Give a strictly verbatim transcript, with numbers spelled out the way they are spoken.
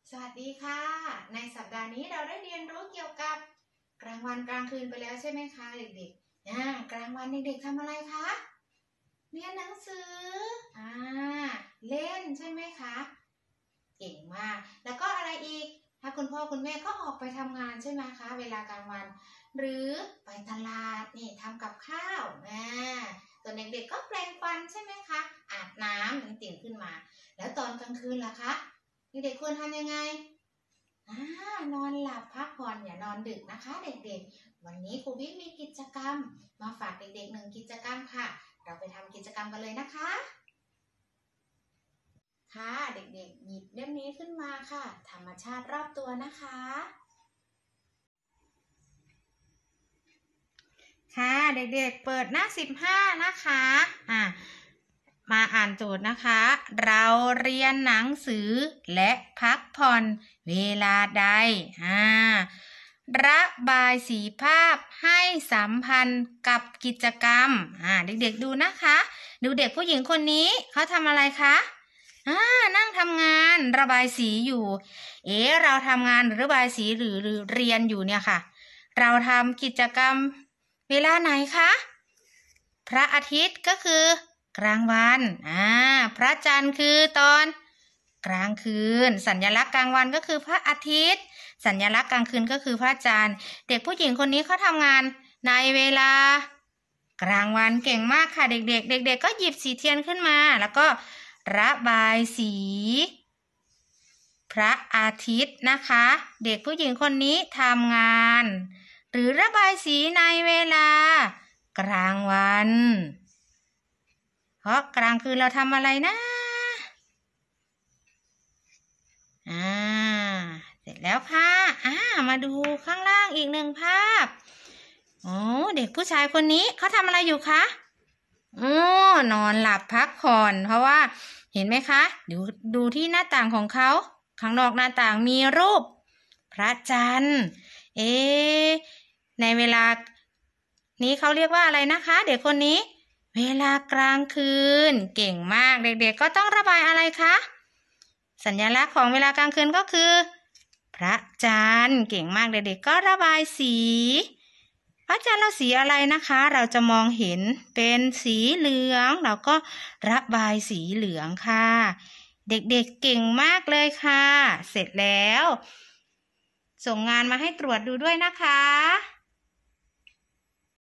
สวัสดีค่ะในสัปดาห์นี้เราได้เรียนรู้เกี่ยวกับกลางวันกลางคืนไปแล้วใช่ไหมคะเด็กๆอ่ากลางวันเด็กๆทำอะไรคะเรียนหนังสืออ่าเล่นใช่ไหมคะเก่งมากแล้วก็อะไรอีกถ้าคุณพ่อคุณแม่ก็ออกไปทำงานใช่ไหมคะเวลากลางวันหรือไปตลาดนี่ทำกับข้าวอ่าส่วนเด็กๆก็แปรงฟันใช่ไหมคะอาบน้ำถึงตื่นขึ้นมาแล้วตอนกลางคืนล่ะคะเด็กๆควรทำยังไงอ่านอนหลับพักผ่อนอย่านอนดึกนะคะเด็กๆวันนี้ครูบิ๊กมีกิจกรรมมาฝากเด็กๆหนึ่งกิจกรรมค่ะเราไปทำกิจกรรมกันเลยนะคะค่ะเด็กๆหยิบเล่มนี้ขึ้นมาค่ะธรรมชาติรอบตัวนะคะค่ะเด็กๆเปิดหน้าสิบห้านะคะอ่ามาอ่านโจทย์นะคะเราเรียนหนังสือและพักผ่อนเวลาใดอ่าระบายสีภาพให้สัมพันธ์กับกิจกรรมอ่าเด็กๆดูนะคะดูเด็กผู้หญิงคนนี้เขาทำอะไรคะอ่านั่งทำงานระบายสีอยู่เอ๊ะเราทำงานหรือระบายสีหรือหรือเรียนอยู่เนี่ยค่ะเราทำกิจกรรมเวลาไหนคะพระอาทิตย์ก็คือกลางวันอ่าพระจันทร์คือตอนกลางคืนสัญลักษณ์กลางวันก็คือพระอาทิตย์สัญลักษณ์กลางคืนก็คือพระจันทร์เด็กผู้หญิงคนนี้เขาทำงานในเวลากลางวันเก่งมากค่ะเด็กๆเด็กๆก็หยิบสีเทียนขึ้นมาแล้วก็ระบายสีพระอาทิตย์นะคะเด็กผู้หญิงคนนี้ทำงานหรือระบายสีในเวลากลางวันเพราะกลางคืนเราทำอะไรนะอ่าเสร็จแล้วค่ะอ่ามาดูข้างล่างอีกหนึ่งภาพโอ้เด็กผู้ชายคนนี้เขาทำอะไรอยู่คะโอ้นอนหลับพักผ่อนเพราะว่าเห็นไหมคะดูดูที่หน้าต่างของเขาข้างนอกหน้าต่างมีรูปพระจันทร์เอ๊ะในเวลานี้เขาเรียกว่าอะไรนะคะเด็กคนนี้เวลากลางคืนเก่งมากเด็กๆก็ต้องระบายอะไรคะสัญลักษณ์ของเวลากลางคืนก็คือพระจันทร์เก่งมากเด็กๆก็ระบายสีพระจันทร์เราสีอะไรนะคะเราจะมองเห็นเป็นสีเหลืองเราก็ระบายสีเหลืองค่ะเด็กๆเก่งมากเลยค่ะเสร็จแล้วส่งงานมาให้ตรวจดูด้วยนะคะ